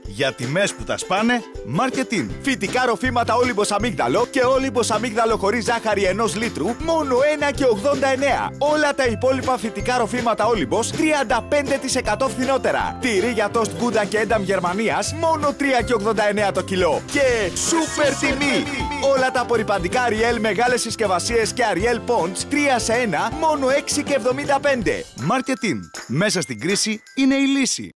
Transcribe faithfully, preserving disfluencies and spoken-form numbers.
Για τιμές που τα σπάνε, Marketing. Φυτικά ροφήματα Όλυμπος αμύγδαλο και Όλυμπος αμύγδαλο χωρίς ζάχαρη ενός λίτρου, μόνο ένα και ογδόντα εννέα. Όλα τα υπόλοιπα φυτικά ροφήματα Όλυμπος τριάντα πέντε τοις εκατό φθηνότερα. Τυρί για τόστ Gouda και Edam Γερμανίας, μόνο τρία και ογδόντα εννέα το κιλό. Και σούπερ τιμή! Όλα τα απορριπαντικά Ariel μεγάλες συσκευασίες και Ariel Ponds τρία σε ένα, μόνο έξι και εβδομήντα πέντε. Marketing. Μέσα στην κρίση είναι η λύση.